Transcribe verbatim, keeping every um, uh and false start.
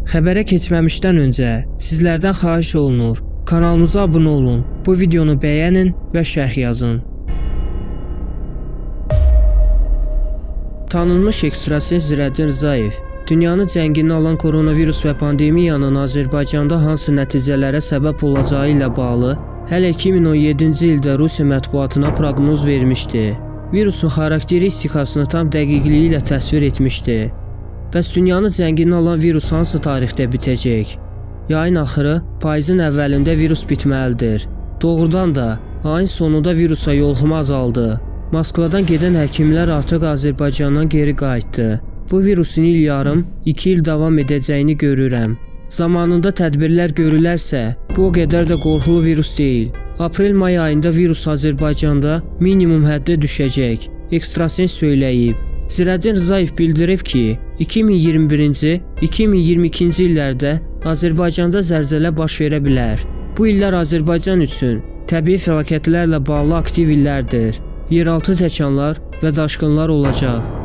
Xəbərə keçməmişdən öncə sizlərdən xahiş olunur, kanalımıza abunə olun, bu videonu bəyənin və şərh yazın. Tanınmış ekstrasens Zirəddin Rzayev dünyanı cənginə alan koronavirus və pandemiyanın Azərbaycanda hansı nəticələrə səbəb olacağı ilə bağlı hələ iki min on yeddinci ildə Rusiya mətbuatına proqnoz vermişdi. Virusun xarakteristikasını tam dəqiqliyi ilə təsvir etmişdi. Bəs dünyanı cənginə alan virus hansı tarixdə bitəcək? Yayın axırı, payızın əvvəlində virus bitməlidir. Doğrudan da, ayın sonunda virusa yoluxma azaldı. Moskvadan gedən həkimlər artıq Azərbaycandan geri qayıtdı. Bu virusun il yarım, iki il davam edəcəyini görürəm. Zamanında tədbirlər görülərsə, bu o qədər də qorxulu virus deyil. Aprel-may ayında virus Azərbaycanda minimum həddə düşəcək, ekstrasens söyləyib. Zirəddin Rzayev bildirib ki, iki min iyirmi birinci - iki min iyirmi ikinci illərdə Azərbaycanda zəlzələ baş verə bilər. Bu illər Azərbaycan üçün təbii fəlakətlərlə bağlı aktiv illərdir. Yeraltı təkanlar və daşqınlar olacaq.